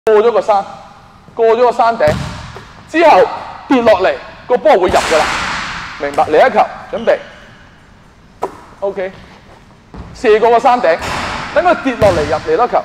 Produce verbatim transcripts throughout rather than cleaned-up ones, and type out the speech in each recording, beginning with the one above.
過咗個山，過咗個山頂之後跌落嚟，個波會入㗎啦，明白？嚟一球，準備 ，OK， 射過個山頂，等佢跌落嚟入嚟多球，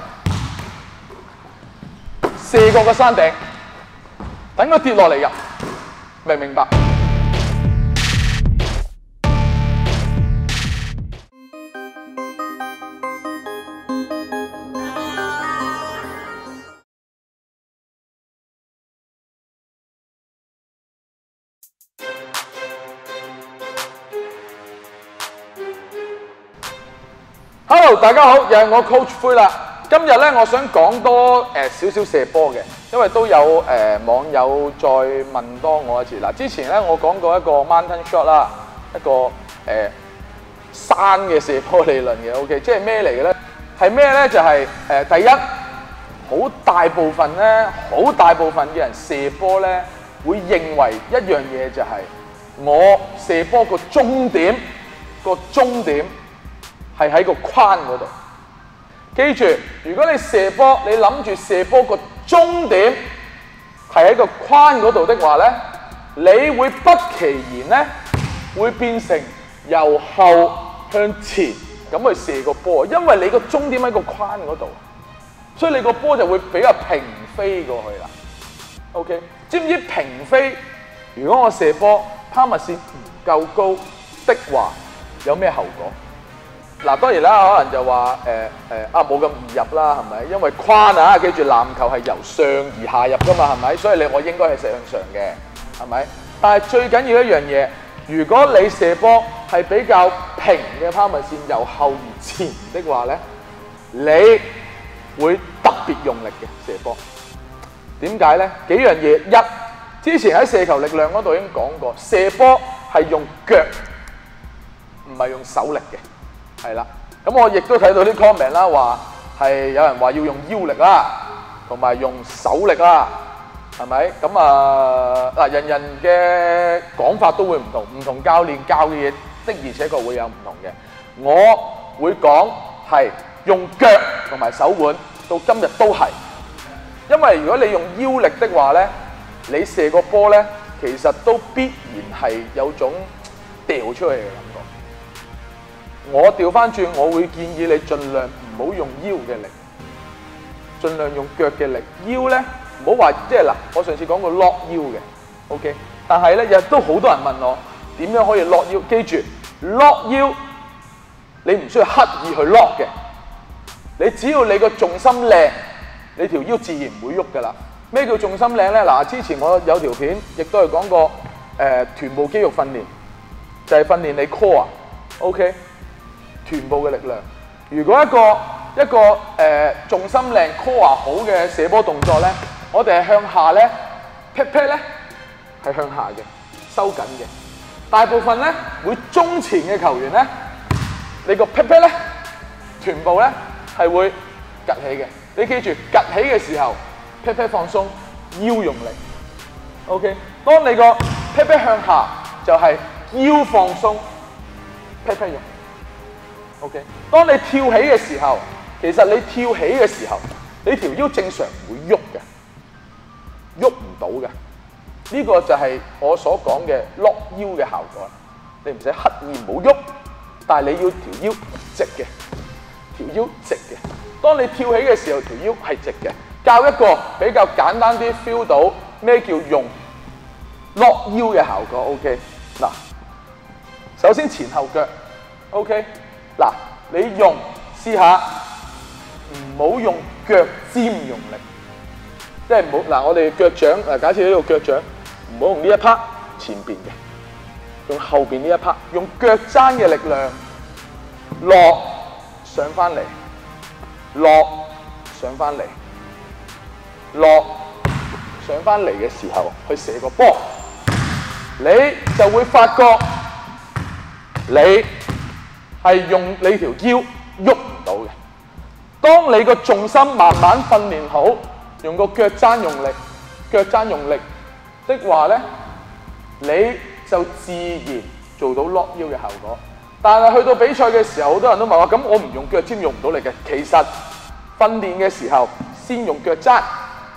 射過個山頂，等佢跌落嚟入，明唔明白？Hello， 大家好，又係我 Coach 灰啦。今日咧，我想講多誒少少射波嘅，因為都有誒、呃、網友再問多我一次。嗱，之前咧我講過一個 mountain shot 啦，一個誒、呃、山嘅射波理論嘅 ，OK， 即係咩嚟嘅咧？係咩咧？就係、是、誒、呃、第一，好大部分咧，好大部分嘅人射波咧，會認為一樣嘢就係、是、我射波個終點，個終點。係喺個框嗰度，記住，如果你射波，你諗住射波個終點係喺個框嗰度的話咧，你會不其然咧會變成由後向前咁去射個波，因為你個終點喺個框嗰度，所以你個波就會比較平飛過去啦。OK， 知唔知平飛？如果我射波拋物線唔夠高的話，有咩後果？嗱，當然啦，可能就話誒誒啊冇咁易入啦，係咪？因為框啊，記住籃球係由上而下入噶嘛，係咪？所以你我應該係射向上嘅，係咪？但係最緊要一樣嘢，如果你射波係比較平嘅拋物線由後而前的話咧，你會特別用力嘅射波。點解咧？幾樣嘢，一，之前喺射球力量嗰度已經講過，射波係用腳，唔係用手力嘅。係啦，咁我亦都睇到啲 comment 啦，話係有人話要用腰力啦，同埋用手力啦，係咪？咁啊嗱，人人嘅講法都會唔同，唔同教練教嘅嘢的而且確會有唔同嘅。我會講係用腳同埋手腕，到今日都係，因為如果你用腰力的話咧，你射個波咧，其實都必然係有種掉出去嘅感覺。我調翻轉，我會建議你盡量唔好用腰嘅力，盡量用腳嘅力。腰咧唔好話即係嗱，我上次講過 lock 腰嘅 ，OK。但係咧亦都好多人問我點樣可以 lock 腰？記住 lock 腰，你唔需要刻意去 lock 嘅，你只要你個重心靚，你條腰自然唔會喐㗎啦。咩叫重心靚咧？嗱，之前我有條片亦都係講過誒、呃、臀部肌肉訓練，就係、是、訓練你 core，OK。臀部嘅力量，如果一個一個誒、呃、重心靚 core 好嘅射波動作咧，我哋係向下咧 pat pat 咧係向下嘅，收緊嘅。大部分咧會中前嘅球員咧，你個 pat pat 咧臀部咧係會趌起嘅。你記住趌起嘅時候 pat pat 放鬆，腰用力。OK， 當你個 pat pat 向下就係、是、腰放鬆 ，pat pat 用。OK， 當你跳起嘅時候，其實你跳起嘅時候，你條腰正常唔會喐嘅，喐唔到嘅。呢、這個就係我所講嘅 lock 腰嘅效果。你唔使刻意唔好喐，但係你要條腰直嘅，條腰直嘅。當你跳起嘅時候，條腰係直嘅。教一個比較簡單啲 feel 到咩叫用 lock 腰嘅效果。OK， 嗱，首先前後腳 ，OK。嗱，你用試下，唔好用腳尖用力，即係唔好嗱，我哋腳掌嗱，假設呢度腳掌，唔好用呢一 part 前邊嘅，用後邊呢一 part，用腳踭嘅力量落上翻嚟，落上翻嚟，落上翻嚟嘅時候去射個波，你就會發覺你係用你條腰喐唔到嘅。當你個重心慢慢訓練好，用個腳踭用力，腳踭用力的話咧，你就自然做到 lock 腰嘅效果。但係去到比賽嘅時候，好多人都問我：咁我唔用腳尖用唔到力嘅？其實訓練嘅時候先用腳踭，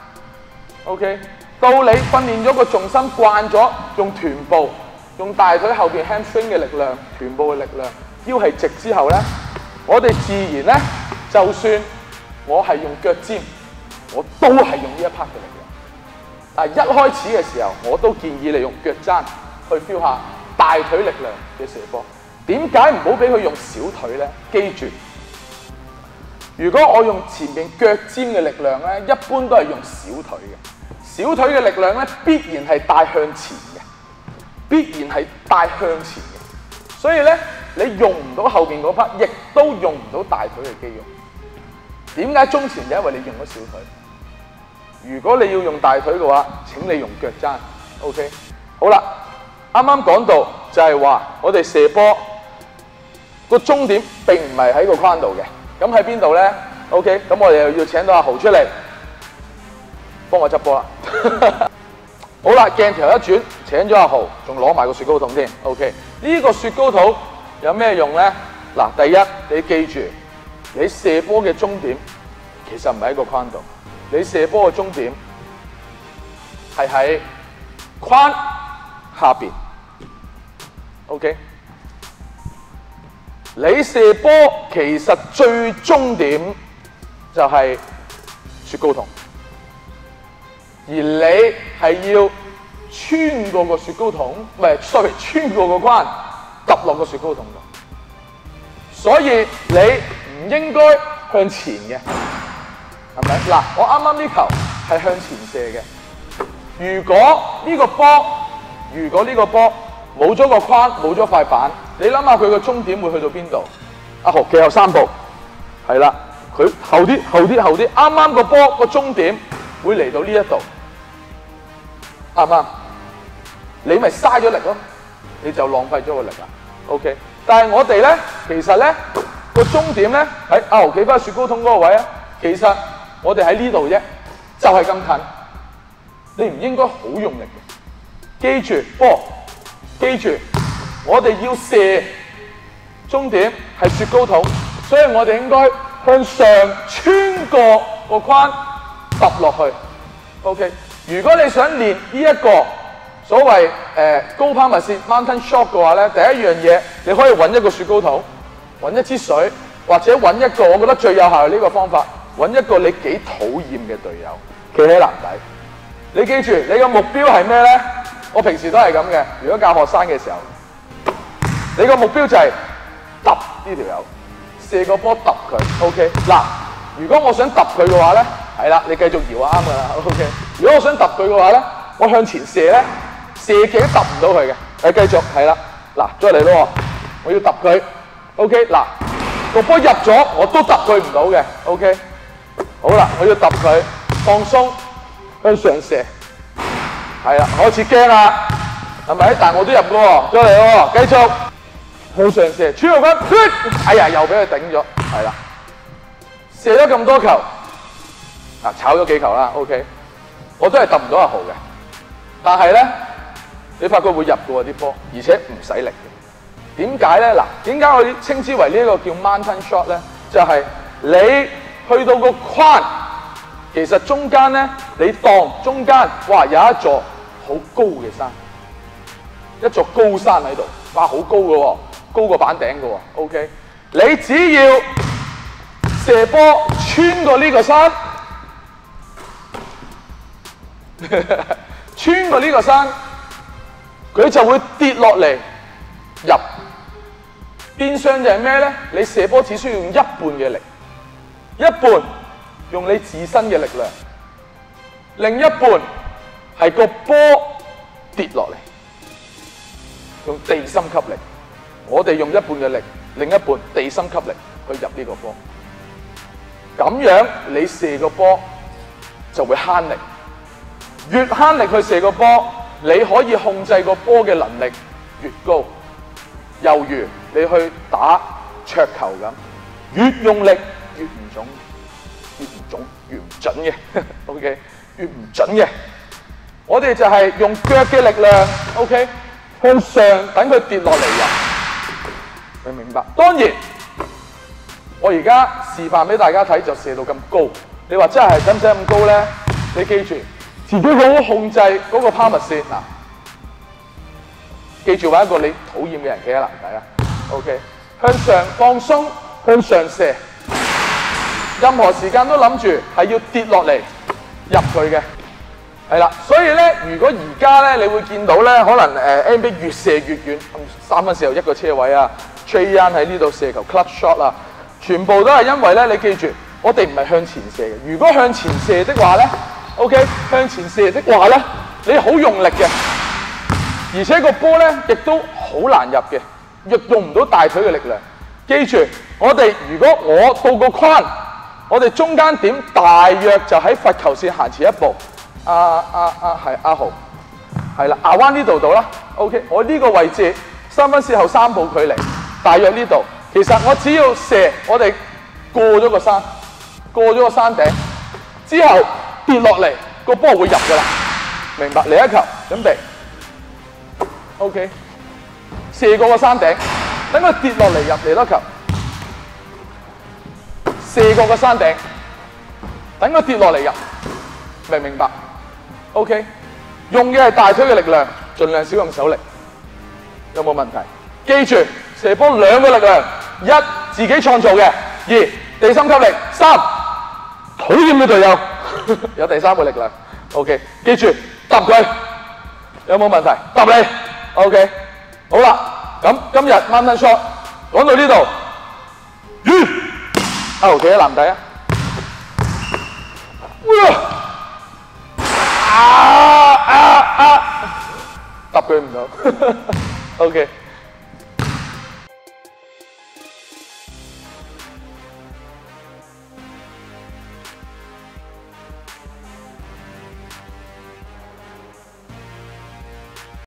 OK， 到你訓練咗個重心慣咗用臀部、用大腿後邊 hamstring 嘅力量、臀部嘅力量，腰係直之後咧，我哋自然咧，就算我係用腳尖，我都係用呢一 part 嘅力量。但係一開始嘅時候，我都建議你用腳踭去 feel 下大腿力量嘅射波。點解唔好俾佢用小腿咧？記住，如果我用前面腳尖嘅力量咧，一般都係用小腿嘅。小腿嘅力量咧，必然係帶向前嘅，必然係帶向前嘅。所以咧，你用唔到後邊嗰 part， 亦都用唔到大腿嘅肌肉。點解中前？就因為你用咗小腿。如果你要用大腿嘅話，請你用腳踭。OK， 好啦，啱啱講到就係話，我哋射波個終點並唔係喺個框度嘅。咁喺邊度咧 ？OK， 咁我哋又要請到阿豪出嚟幫我執波啦。好啦，鏡頭一轉，請咗阿豪，仲攞埋個雪糕筒添。OK， 呢個雪糕筒有咩用咧？嗱，第一你記住，你射波嘅終點其實唔係喺個框度，你射波嘅終點係喺框下邊。OK。你射波其實最終點就係雪糕筒，而你係要穿過個雪糕筒，唔係 sorry 穿過個框，揼落個雪糕筒度。所以你唔應該向前嘅，係咪？嗱，我啱啱呢球係向前射嘅。如果呢個波，如果呢個波冇咗個框，冇咗塊板。你諗下佢個終點會去到邊度？阿豪企後三步，係啦，佢後啲後啲後啲，啱啱個波個終點會嚟到呢一度，啱唔啱？你咪嘥咗力咯，你就浪費咗個力啦。OK， 但係我哋咧，其實咧個終點咧喺阿豪企翻雪糕筒嗰個位啊，其實我哋喺呢度啫，就係咁近，你唔應該好用力嘅。記住，波，記住。我哋要射終點係雪糕筒，所以我哋應該向上穿過個框揼落去。OK， 如果你想練呢一個所謂誒、呃、高拋物線 mountain shot 嘅話咧，第一樣嘢你可以揾一個雪糕筒，揾一支水，或者揾一個我覺得最有效嘅呢個方法，揾一個你幾討厭嘅隊友，企喺籃底。你記住，你個目標係咩咧？我平時都係咁嘅，如果教學生嘅時候。你個目標就係揼呢條友，射個波揼佢。OK， 嗱，如果我想揼佢嘅話咧，係啦，你繼續搖啊，啱噶啦。OK， 如果我想揼佢嘅話咧，我向前射咧，射極都揼唔到佢嘅。誒，繼續係啦，嗱，再嚟咯，我要揼佢。OK， 嗱，個波入咗，我都揼佢唔到嘅。OK， 好啦，我要揼佢，放鬆，向上射，係啦，開始驚啦，係咪？但係我都入過喎，再嚟喎，繼續。向上射，穿過框，哎呀，又俾佢頂咗，係啦，射咗咁多球，嗱，炒咗幾球啦 ，OK， 我都係揼唔到阿豪嘅，但係咧，你發覺會入嘅喎啲波，而且唔使力嘅。點解咧？嗱，點解我稱之為呢一個叫 mountain shot 咧？就係、是、你去到個框，其實中間咧，你當中間，哇，有一座好高嘅山，一座高山喺度，哇，好高嘅喎。高過板頂嘅喎 ，OK， 你只要射波穿過呢個山，穿過呢個山，佢就會跌落嚟入。變相就係咩咧？你射波只需要用一半嘅力，一半用你自身嘅力量，另一半係個波跌落嚟，用地心吸力。我哋用一半嘅力，另一半地心吸力去入呢個波，咁樣你射個波就會慳力，越慳力去射個波，你可以控制個波嘅能力越高。猶如你去打桌球咁，越用力越唔準，越唔準越唔準嘅，OK， 越唔準嘅。我哋就係用腳嘅力量 ，OK， 向上等佢跌落嚟入。你明白？當然，我而家示範俾大家睇，就射到咁高。你話真係使唔使咁高咧？你記住， 自己好好控制嗰個拋物線嗱。記住揾一個你討厭嘅人企喺籃底啊 ，OK， 向上放鬆，向上射，任何時間都諗住係要跌落嚟入佢嘅，係啦。所以咧，如果而家咧，你會見到咧，可能誒 N B A 越射越遠，三分線又一個車位啊 ，Trae Young 喺呢度射球 clutch shot 啊，全部都係因為咧，你記住，我哋唔係向前射嘅。如果向前射的話咧 ，OK， 向前射的話咧，你好用力嘅。而且個波咧亦都好難入嘅，亦用唔到大腿嘅力量。記住，我哋如果我到個框，我哋中間點大約就喺罰球線行前一步。阿阿阿係阿豪，係啦，亞灣呢度到啦。OK， 我呢個位置三分線後三步距離，大約呢度。其實我只要射，我哋過咗個山，過咗個山頂之後跌落嚟，個波會入㗎啦。明白？嚟一球，準備。OK， 射過個山頂，等佢跌落嚟入嚟多球，射過個山頂，等佢跌落嚟入，明唔明白 ？OK， 用嘅係大腿嘅力量，盡量少用手力，有冇問題？記住，射波兩個力量，一自己創造嘅，二地心吸力，三討厭嘅隊友，有第三個力量。OK， 記住揼佢，有冇問題？揼你。OK， 好啦，咁今日 Mountain Shot 講到呢度，完。阿豪企喺籃底啊！啊啊啊！揼佢唔到。OK。